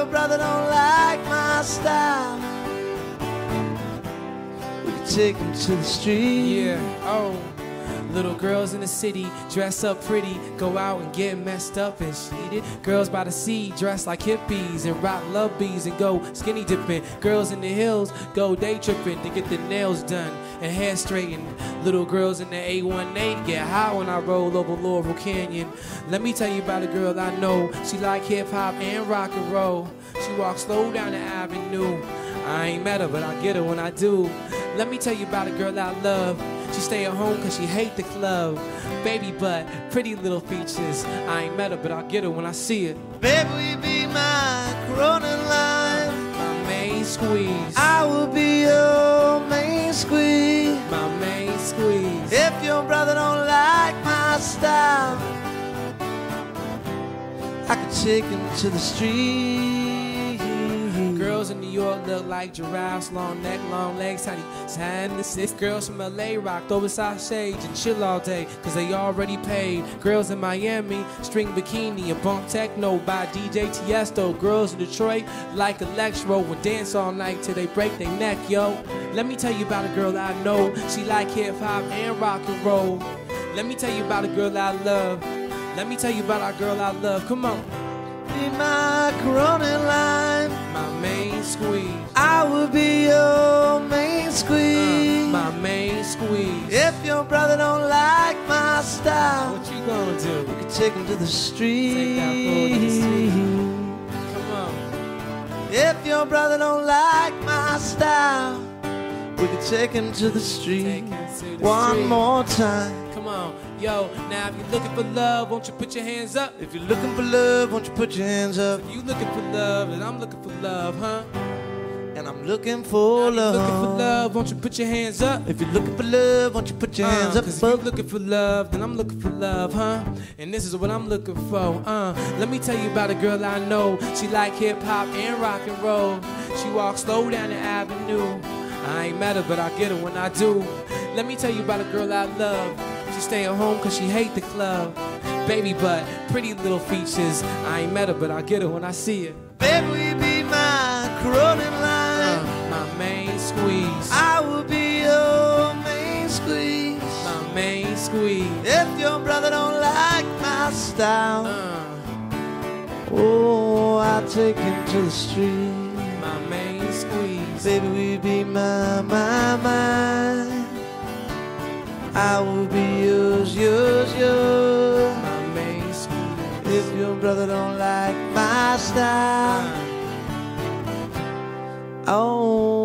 brother don't like my style, we can take him to the street. Yeah, oh. Little girls in the city, dress up pretty, go out and get messed up and cheated. Girls by the sea, dress like hippies and rock love bees and go skinny dipping. Girls in the hills, go day tripping to get their nails done and hair straightened. Little girls in the A18 get high when I roll over Laurel Canyon. Let me tell you about a girl I know, she like hip hop and rock and roll. She walks slow down the avenue. I ain't met her, but I get her when I do. Let me tell you about a girl I love. She stay at home cause she hate the club. Baby butt, pretty little features. I ain't met her, but I'll get her when I see her. Baby, will you be my corona line? My main squeeze. I will be your main squeeze. My main squeeze. If your brother don't like my style, I could take him to the street. Girls in New York look like giraffes, long neck, long legs, tiny sinuses. Girls from LA rocked oversized shades and chill all day, cause they already paid. Girls in Miami, string bikini and bump techno by DJ Tiesto. Girls in Detroit like electro and dance all night till they break their neck, yo. Let me tell you about a girl I know, she like hip hop and rock and roll. Let me tell you about a girl I love. Let me tell you about our girl I love, come on. Be my corona line, my main squeeze. I will be your main squeeze. My main squeeze. If your brother don't like my style, what you gonna do? We can take him to the street. Take that boy to the street. Come on. If your brother don't like my style, we can take him to the street. One more time. Come on, yo, now if you're looking for love, won't you put your hands up? If you're looking for love, won't you put your hands up? If you looking for love, and I'm looking for love, huh? And I'm looking for love. If you're looking for love, won't you put your hands up? If you're looking for love, won't you put your hands up? Cause if you're looking for love, then I'm looking for love, huh? And this is what I'm looking for, Let me tell you about a girl I know. She like hip hop and rock and roll. She walks slow down the avenue. I ain't met her, but I get her when I do. Let me tell you about a girl I love. She stay at home cause she hate the club. Baby butt, pretty little features. I ain't met her, but I get her when I see her. Baby, will you be my corona line? My main squeeze. I will be your main squeeze. My main squeeze. If your brother don't like my style, oh, I'll take him to the street. My main squeeze. Baby, will you be my. I will be yours. My main squeeze. If your brother don't like my style, oh,